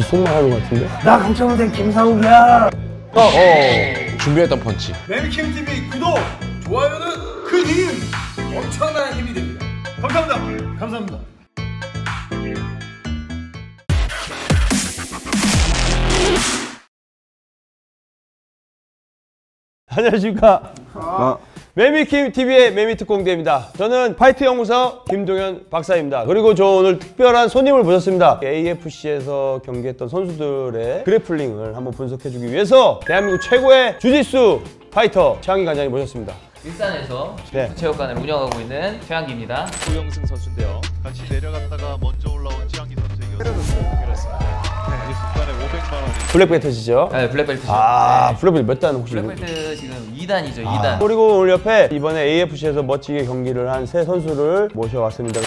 귓속말 하는 것 같은데? 나 강철무대 김상욱이야! 준비했던 펀치. 매미킴TV 구독! 좋아요는 큰 힘! 엄청난 힘이 됩니다. 감사합니다. 감사합니다. 안녕하십니까. 매미킴TV의 매미특공대입니다. 저는 파이트 연구사 김동현 박사입니다. 그리고 저 오늘 특별한 손님을 모셨습니다. AFC에서 경기했던 선수들의 그래플링을 한번 분석해주기 위해서 대한민국 최고의 주짓수 파이터 최한기 관장님 모셨습니다. 일산에서 체육관을 운영하고 있는 최한기입니다. 고영승 선수인데요. 같이 내려갔다가 먼저 올라온 최한기 선수에게 연결했습니다. 이 순간에 500만 원이. 블랙벨트시죠? 네, 블랙벨트죠. 네. 블랙벨트 몇 단 혹시? 블랙벨트 지금 2단이죠, 2단. 그리고 오늘 옆에 이번에 AFC에서 멋지게 경기를 한 세 선수를 모셔왔습니다.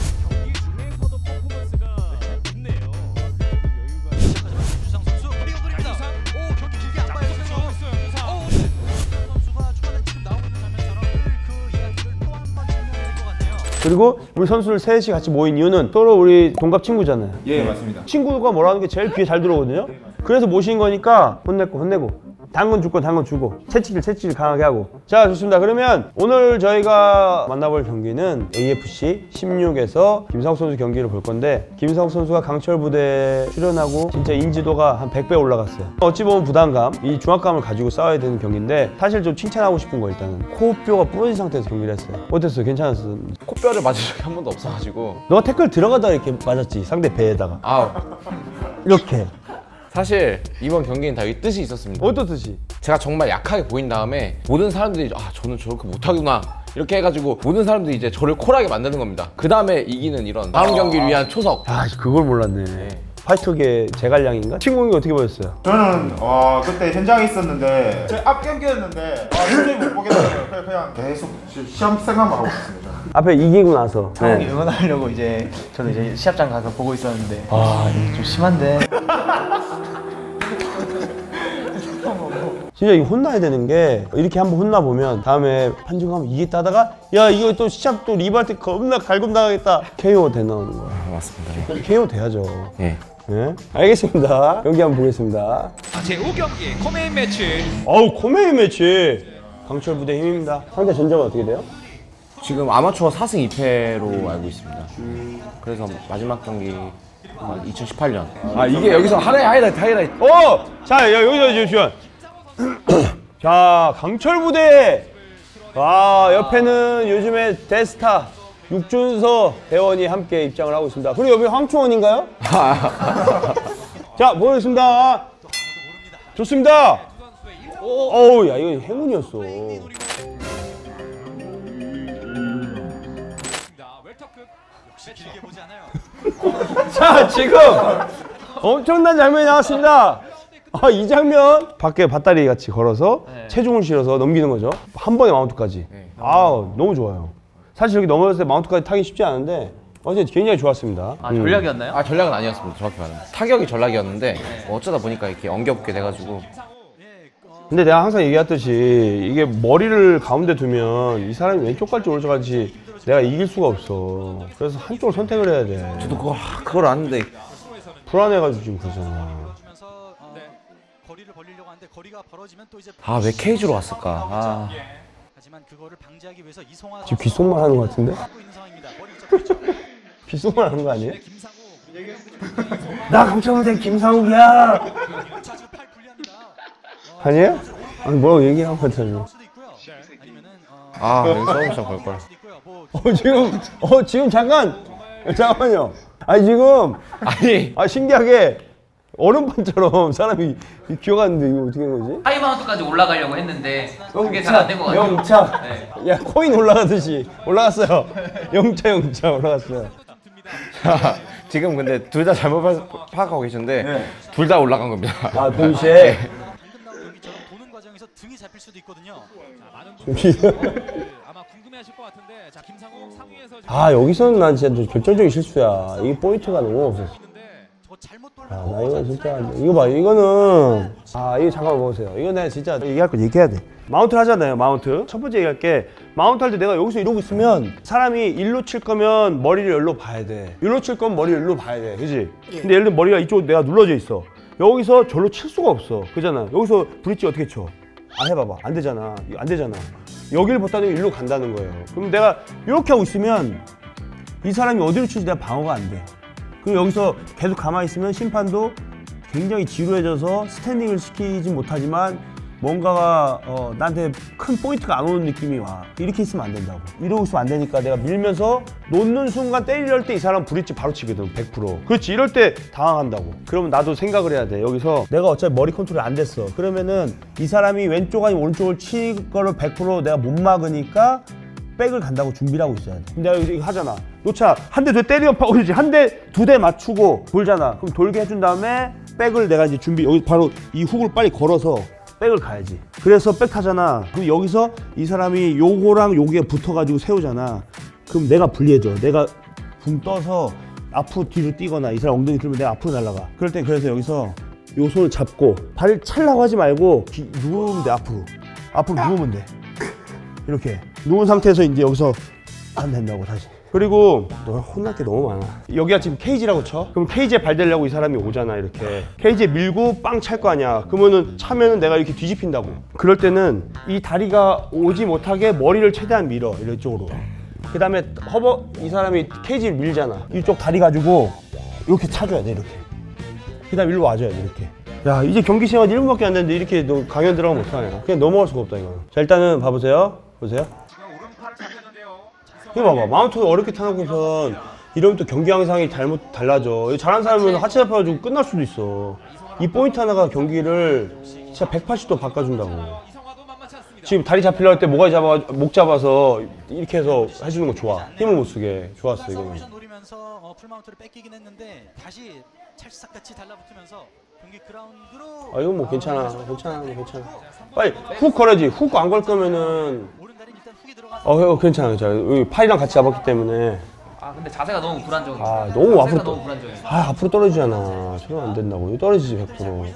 그리고 우리 선수들 셋이 같이 모인 이유는 서로 우리 동갑 친구잖아요. 예, 맞습니다. 친구가 뭐라는 게 제일 귀에 잘 들어오거든요. 그래서 모신 거니까 혼낼 거 혼내고 당근 줄 건 당근 주고 채찍질 강하게 하고. 자, 좋습니다. 그러면 오늘 저희가 만나볼 경기는 AFC 16에서 김상욱 선수 경기를 볼 건데, 김상욱 선수가 강철 부대에 출연하고 진짜 인지도가 한 100배 올라갔어요. 어찌 보면 부담감, 이 중압감을 가지고 싸워야 되는 경기인데, 사실 좀 칭찬하고 싶은 거 일단은 코뼈가 부러진 상태에서 경기를 했어요. 어땠어요? 괜찮았어? 코뼈를 맞은 적이 한 번도 없어가지고. 너가 태클 들어가다가 이렇게 맞았지, 상대 배에다가. 이렇게. 사실 이번 경기는 다 이 뜻이 있었습니다. 어떤 뜻이? 제가 정말 약하게 보인 다음에 모든 사람들이 저는 저렇게 못하구나 이렇게 해가지고 모든 사람들이 이제 저를 콜하게 만드는 겁니다. 그 다음에 이기는 이런 다음 경기를 위한 초석. 그걸 몰랐네. 파이터계 제갈량인가? 친구이 어떻게 보였어요? 저는 그때 현장에 있었는데 제 앞 경기였는데 도저히 못 보겠더라고요. 그냥 계속 시험 생각만 하고 있습니다. 앞에 이기고 나서 상욱이 응원하려고 이제 저는 이제 시합장 가서 보고 있었는데 이게 좀 심한데. 진짜 이거 혼나야 되는 게, 이렇게 한번 혼나보면 다음에 판정하면 이기겠다 하다가 야 이거 또 시합 또 리뷰할 때 겁나 갈굼당하겠다, KO 돼 나오는 거야. 맞습니다. KO 돼야죠. 예. 네? 알겠습니다. 경기 한번 보겠습니다. 제5경기 코메인 매치. 코메인 매치. 강철 부대 힘입니다. 상대 전적은 어떻게 돼요? 지금 아마추어 4승 2패로 알고 있습니다. 그래서 마지막 경기 2018년. 이게 여기서 하나의 하이라이트. 자, 여기서 주현. 자, 강철 부대. 옆에는 요즘에 대스타 육준서 대원이 함께 입장을 하고 있습니다. 그리고 여기 황충원인가요? 자, 보겠습니다. 좋습니다. 야, 이거 행운이었어. 자, 지금 엄청난 장면이 나왔습니다. 이 장면 밖에 밧다리 같이 걸어서 체중을 실어서 넘기는 거죠. 한 번에 마운트까지. 너무 좋아요. 사실 여기 넘어졌을 때 마운트까지 타기 쉽지 않은데 어제 굉장히 좋았습니다. 전략이었나요? 전략은 아니었습니다. 정확히 말하면 타격이 전략이었는데 어쩌다 보니까 이렇게 엉겨붙게 돼가지고. 근데 내가 항상 얘기했듯이 이게 머리를 가운데 두면 이 사람이 왼쪽 갈지 오른쪽 갈지 내가 이길 수가 없어. 그래서 한쪽을 선택을 해야 돼. 저도 그걸 아는데 불안해가지고 지금 그러잖아. 거리를 벌리려고 하는데 거리가 벌어지면 또 이제 왜 케이지로 왔을까? 하지만 그거를 방지하기 위해서 이송화 지금 귓속말 하는 것 같은데? 귓속말 하는 거 아니에요? 나 강철무대 김상욱이야! 아니에요? 뭐라고 얘기한 것 같아요. 여기 싸움장 걸걸. 지금 잠깐만요. 지금 신기하게 얼음판처럼 사람이 기어갔는데 이거 어떻게 된 거지? 하이마운트까지 올라가려고 했는데 그게 잘 안 된 것 같아요. 영차. 야, 코인 올라가듯이 올라갔어요. 영차 올라갔어요. 지금 근데 둘 다 잘못 파악하고 계신데 둘 다 올라간 겁니다. 동시에. 도는 과정에서 등이 잡힐 수도 있거든요. 아마 궁금해하실 것 같은데, 자 김상욱 상위에서 여기서는 난 진짜 결정적인 실수야. 이 포인트가 너무 없었어. 나 이거 진짜 이거 봐 이거는 이거 잠깐만 보세요. 이거 내가 진짜 얘기할 거 얘기해야 돼. 마운트를 하잖아요. 마운트 첫 번째 얘기할 게 마운트 할 때 내가 여기서 이러고 있으면 사람이 일로 칠 거면 머리를 일로 봐야 돼. 일로 칠 거면 머리를 일로 봐야 돼. 그지? 근데 예를 들면 머리가 이쪽 내가 눌러져 있어. 여기서 절로 칠 수가 없어. 그잖아. 여기서 브릿지 어떻게 쳐? 해봐봐. 안 되잖아. 안 되잖아. 여기를 보다는 일로 간다는 거예요. 그럼 내가 이렇게 하고 있으면 이 사람이 어디로 칠지 내가 방어가 안 돼. 그리고 여기서 계속 가만히 있으면 심판도 굉장히 지루해져서 스탠딩을 시키진 못하지만 뭔가가 나한테 큰 포인트가 안 오는 느낌이 와. 이렇게 있으면 안 된다고. 이러고 있으면 안 되니까 내가 밀면서 놓는 순간 때리려 때 이 사람 브릿지 바로 치거든. 100%. 그렇지. 이럴 때 당황한다고. 그러면 나도 생각을 해야 돼. 여기서 내가 어차피 머리 컨트롤이 안 됐어. 그러면은 이 사람이 왼쪽 아니면 오른쪽을 칠 거를 100% 내가 못 막으니까 백을 간다고 준비를 하고 있어야 돼. 내가 이거 하잖아. 놓자. 한 대 더 때리면 그렇지. 한 대, 두 대 맞추고 돌잖아. 그럼 돌게 해준 다음에 백을 내가 이제 여기 바로 이 훅을 빨리 걸어서 백을 가야지. 그래서 백 타잖아. 그럼 여기서 이 사람이 요거랑 요게 붙어가지고 세우잖아. 그럼 내가 불리해져. 내가 붕 떠서 앞으로 뒤로 뛰거나 이 사람 엉덩이 들면 내가 앞으로 날아가. 그럴 땐 그래서 여기서 요 손을 잡고 발을 찰라고 하지 말고 누우면 돼. 앞으로 누우면 돼. 이렇게 누운 상태에서 이제 여기서 안 된다고 다시. 그리고 너 혼날 게 너무 많아. 여기가 지금 케이지라고 쳐? 그럼 케이지에 발 대려고 이 사람이 오잖아. 이렇게 케이지에 밀고 빵 찰 거 아니야. 그러면은 차면은 내가 이렇게 뒤집힌다고. 그럴 때는 이 다리가 오지 못하게 머리를 최대한 밀어. 이쪽으로. 그 다음에 이 사람이 케이지를 밀잖아. 이쪽 다리 가지고 이렇게 차줘야 돼. 이렇게. 그 다음에 일로 와줘야 돼. 이렇게. 야, 이제 경기 시간 1분밖에 안 됐는데 이렇게 너 강연 들어가면 어떡하냐. 그냥 넘어갈 수가 없다 이거. 자, 일단은 봐보세요. 보세요. 이거 봐봐. 마운트를 어렵게 타놓고선 이러면 또 경기 양상이 달라져. 잘하는 사람은 하체 잡혀가지고 끝날 수도 있어. 이 포인트 하나가 경기를 진짜 180도 바꿔준다고. 지금 다리 잡히려고 할 때 목 잡아서 이렇게 해서 해주는 거 좋아. 힘을 못 쓰게. 좋았어 이거는. 노리면서 풀마운트를 뺏기긴 했는데 다시 찰싹같이 달라붙으면서 경기 그라운드로 이건 뭐 괜찮아. 빨리 훅 걸어야지. 훅 안 걸 거면은 괜찮아. 여기 팔이랑 같이 잡았기 때문에. 근데 자세가 너무 불안정해. 너무 앞으로 너무 불안정해. 앞으로 떨어지잖아. 저러면 안 된다고. 이거 떨어지지 100%.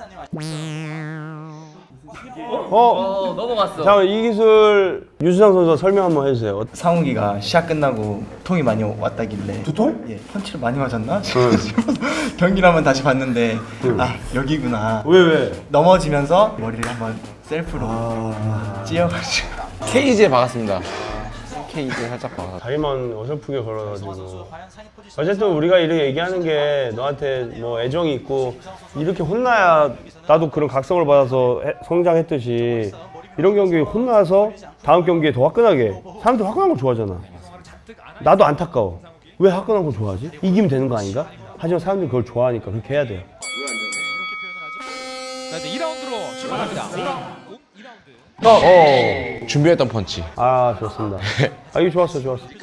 넘어갔어. 자, 이 기술 유수상 선수 설명 한번 해주세요. 상욱이가 시합 끝나고 통이 많이 왔다길래 두 통? 예, 펀치를 많이 맞았나? 경기를 한번 다시 봤는데 여기구나. 왜? 넘어지면서 머리를 한번 셀프로 찧어가지고 케이지에 박았습니다. 케이지에 살짝 박았어. 다리만 어설프게 걸어가지고. 어쨌든 우리가 이렇게 얘기하는 게 너한테 뭐 애정이 있고 이렇게 혼나야 나도 그런 각성을 받아서 성장했듯이 이런 경기에 혼나서 다음 경기에 더 화끈하게. 사람들 화끈한 거 좋아하잖아. 나도 안타까워. 왜 화끈한 거 좋아하지? 이기면 되는 거 아닌가? 하지만 사람들이 그걸 좋아하니까 그렇게 해야 돼. 자, 이제 2라운드로 출발합니다. 2라운드. 준비했던 펀치. 좋습니다. 이거 좋았어.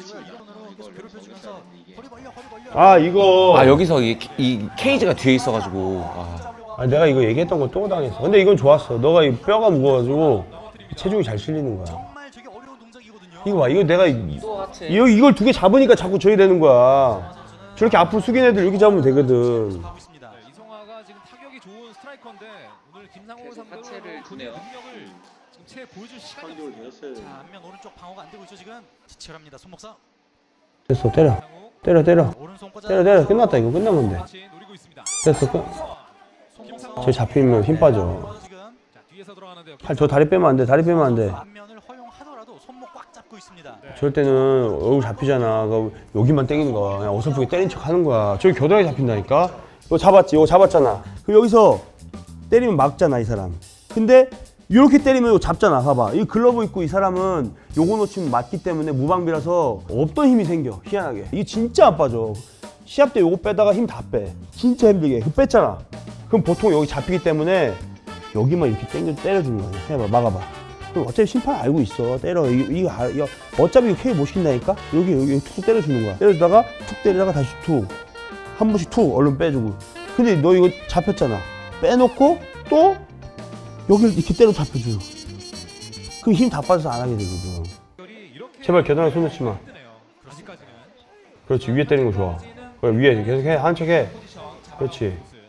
이거. 여기서 이 케이지가 뒤에 있어가지고. 내가 이거 얘기했던 거 또 당했어. 근데 이건 좋았어. 너가 이 뼈가 무거워가지고 체중이 잘 실리는 거야. 이거 봐. 이거 내가 이걸 두 개 잡으니까 자꾸 저기 되는 거야. 저렇게 앞으로 숙인 애들 이렇게 잡으면 되거든. 이성화가 지금 타격이 좋은 스트라이커인데 오늘 김상호 선수를 그 능력을 지금 채 보여줄 시간이 없어요. 자, 앞면 오른쪽 방어가 안 되고 있죠 지금. 치열합니다. 손목사. 됐어. 때려. 오른손 꽂아. 때려. 끝났다. 이거 끝난 건데. 노리고 있습니다. 됐어. 저 잡히면 힘 빠져. 자, 뒤에서 들어가는데요. 저 다리 빼면 안 돼. 앞면을 허용하더라도 손목 꽉 잡고 있습니다. 저럴 때는 얼굴 잡히잖아. 여기만 땡기는 거야. 그냥 어설프게 때린 척 하는 거야. 저기 겨드랑이 잡힌다니까. 이거 잡았잖아. 그럼 여기서 때리면 막잖아 이 사람. 근데 이렇게 때리면 이거 잡잖아. 봐봐. 이 글러브 입고 이 사람은 요거 놓치면 맞기 때문에 무방비라서 없던 힘이 생겨. 희한하게. 이게 진짜 안 빠져. 시합 때 요거 빼다가 힘 다 빼. 진짜 힘들게. 그 뺐잖아. 그럼 보통 여기 잡히기 때문에 여기만 이렇게 때려주는 거야. 해봐. 막아봐. 그럼 어차피 심판 알고 있어. 때려. 이거 어차피 이거 K 못 시킨다니까? 여기 툭 때려주는 거야. 때려주다가 툭 때리다가 다시 툭. 한 번씩 툭 얼른 빼주고. 근데 너 이거 잡혔잖아. 빼놓고 또 여기를 이렇게 때려 잡혀줘. 그럼 힘 다 빠져서 안 하게 되거든. 제발 겨드랑이 손 놓지 마. 그렇지. 위에 때리는 거 좋아. 그래, 위에 계속 해. 한 척 해. 그렇지.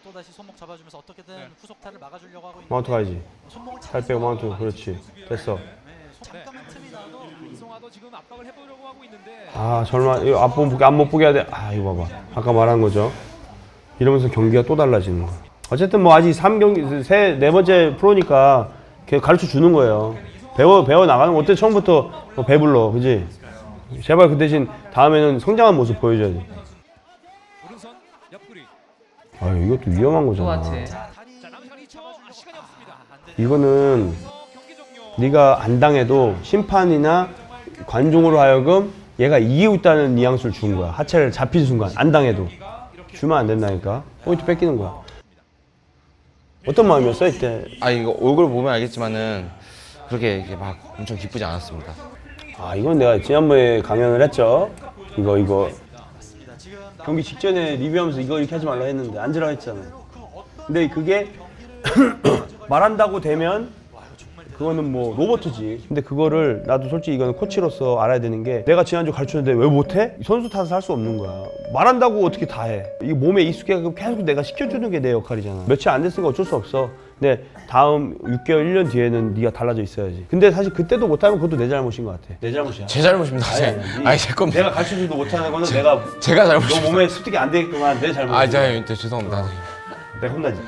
또다시 손목 잡아주면서 어떻게든 후속타를 막아주려고 하고 있는데 마운트 가야지. 손목을 살 빼고 마운트. 그렇지. 됐어. 잠깐만 틈이 나도 이성화도 지금 압박을 해보려고 하고 있는데 아 설마 이거 앞못 보게 해야 돼. 아 이거 봐봐. 아까 말한 거죠. 이러면서 경기가 또 달라지는 거야. 어쨌든 뭐 아직 3경기 네 번째 프로니까 걔 가르쳐 주는 거예요. 배워 나가는 거. 어때 처음부터 뭐 배불러, 그지? 제발 그 대신 다음에는 성장한 모습 보여줘야지. 오른손 옆구리. 아 이것도 위험한 거잖아. 또한테 자 남은 시간 2초. 시간이 없습니다. 이거는 경기 종료. 네가 안 당해도 심판이나 관중으로 하여금 얘가 이기고 있다는 뉘앙스를 준 거야. 하체를 잡힌 순간 안 당해도 주면 안 된다니까. 포인트 뺏기는 거야. 어떤 마음이었어 이때? 아 이거 얼굴 보면 알겠지만은 그렇게 이렇게 막 엄청 기쁘지 않았습니다. 아 이건 내가 지난번에 강연을 했죠. 이거 경기 직전에 리뷰하면서 이거 이렇게 하지 말라 했는데 앉으라 했잖아요. 근데 그게 말한다고 되면 그거는 뭐 로봇이지. 근데 그거를 나도 솔직히 이거는 코치로서 알아야 되는 게 내가 지난주 가르쳤는데 왜 못해? 선수 탓을 할 수 없는 거야. 말한다고 어떻게 다 해. 이 몸에 익숙해서 계속 내가 시켜주는 게 내 역할이잖아. 며칠 안 됐으니까 어쩔 수 없어. 근데 다음 6개월, 1년 뒤에는 네가 달라져 있어야지. 근데 사실 그때도 못하면 그것도 내 잘못인 것 같아. 내 잘못이야. 제 잘못입니다. 아니 제 겁니다. 내가 가르쳐주지도 못하는 거는 제가 잘못입니다. 너 몸에 습득이 안 되겠구만 내 잘못이야. 아 죄송합니다. 내가 혼나지.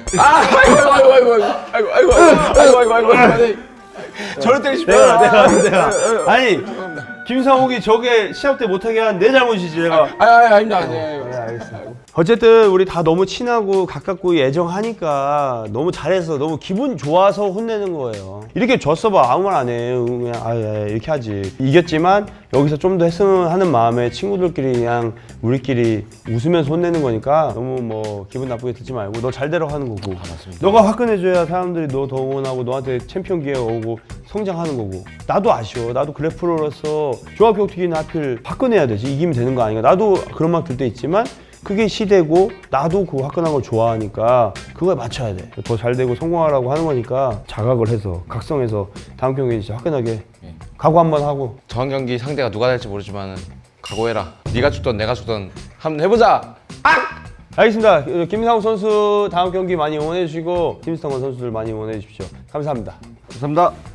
아이고. 저를 때리시면 내가 아니 김상욱이 저게 시합 때 못하게 한 내 잘못이지 내가. 아닙니다. 네, 알겠습니다. 어쨌든 우리 다 너무 친하고 가깝고 애정하니까 너무 잘해서 너무 기분 좋아서 혼내는 거예요. 이렇게 졌어 봐 아무 말 안 해. 그냥 이렇게 하지. 이겼지만 여기서 좀 더 했으면 하는 마음에 친구들끼리 그냥 우리끼리 웃으면서 혼내는 거니까 너무 뭐 기분 나쁘게 듣지 말고 너 잘되라고 하는 거고. 너가 화끈해져야 사람들이 너 더 응원하고 너한테 챔피언 기회가 오고 성장하는 거고. 나도 아쉬워. 나도 그래프로서 종합격투기는 하필 화끈해야 되지. 이기면 되는 거 아닌가. 나도 그런 말 들 때 있지만 그게 시대고 나도 그 화끈한 걸 좋아하니까 그거에 맞춰야 돼. 더 잘 되고 성공하라고 하는 거니까 자각을 해서 각성해서 다음 경기에 진짜 화끈하게 각오 한번 하고. 다음 경기 상대가 누가 될지 모르지만은 각오해라. 네가 죽던 내가 죽던 한번 해보자. 알겠습니다. 김상욱 선수 다음 경기 많이 응원해 주시고 김스턴건 선수들 많이 응원해 주십시오. 감사합니다. 감사합니다.